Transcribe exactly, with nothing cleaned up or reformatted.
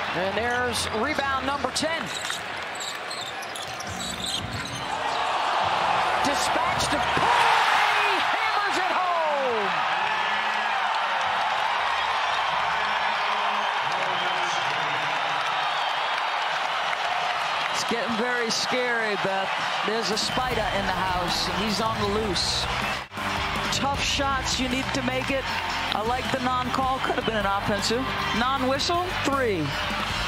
And there's rebound number ten. Dispatched to Poole. Hammers it home. It's getting very scary, Beth. There's a spider in the house, and he's on the loose. Tough shots, you need to make it. I like the non-call. Could have been an offensive. Non-whistle, three.